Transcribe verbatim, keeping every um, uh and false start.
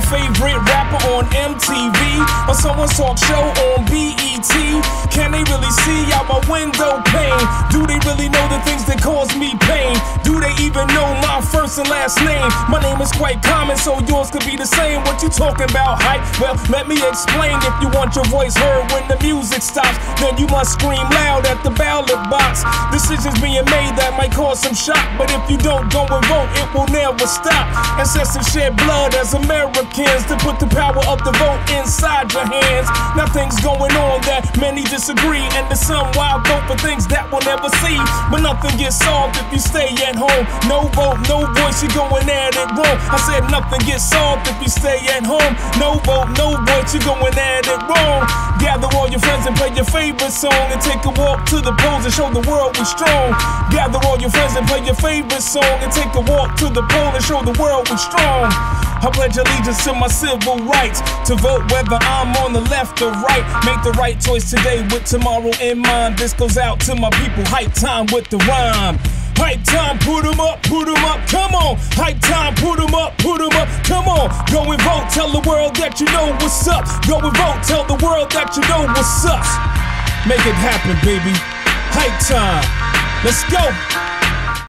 my favorite rapper on M T V or someone's talk show on B E T? Can they really see out my window pane? Do they really know the things that cause me pain? Do they even know my first and last name? My name is quite common, so yours could be the same. What you talking about, hype? Well, let me explain. If you want your voice heard when the music stops, then you must scream loud at the ballot box. Decisions being made that might cause some shock, but if you don't go and vote, it will never stop. Ancestors shed blood as Americans to put the power of the vote inside your hands. Nothing's going on that many disagree, and there's some wild vote for things that we'll never see. But nothing gets solved if you stay at home. No vote, no voice, you're going at it wrong. I said nothing gets solved if you stay at home. No vote, no voice, you're going at it wrong. Gather all your friends and play your favorite song, and take a walk to the polls and show the world we're strong. Gather all your friends and play your favorite song, and take a walk to the poll and show the world we're strong. I pledge allegiance to my civil rights, to vote whether I'm on the left or right. Make the right choice today with tomorrow in mind. This goes out to my people. Hype time with the rhyme. Hype time, put 'em up, put 'em up, come on. Hype time, put 'em up, put 'em up, come on. Go and vote, tell the world that you know what's up. Go and vote, tell the world that you know what's up. Make it happen, baby. Hype time, let's go.